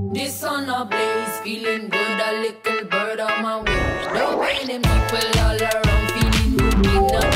This sun a blaze, feeling good, a little bird on my way. Don't pay them people all around, feeling good in the